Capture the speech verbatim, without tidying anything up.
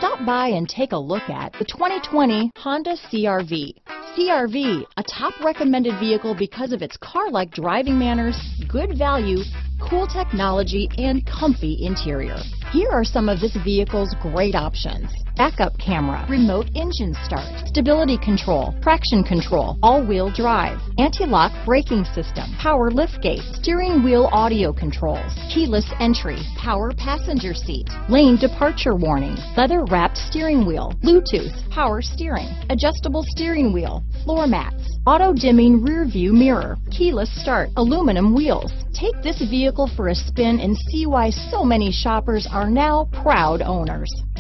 Stop by and take a look at the twenty twenty Honda C R V. C R V, a top recommended vehicle because of its car-like driving manners, good value, cool technology, and comfy interior. Here are some of this vehicle's great options: backup camera, remote engine start, stability control, traction control, all-wheel drive, anti-lock braking system, power liftgate, steering wheel audio controls, keyless entry, power passenger seat, lane departure warning, leather-wrapped steering wheel, Bluetooth, power steering, adjustable steering wheel, floor mats, auto-dimming rear view mirror, keyless start, aluminum wheels. Take this vehicle for a spin and see why so many shoppers are now proud owners.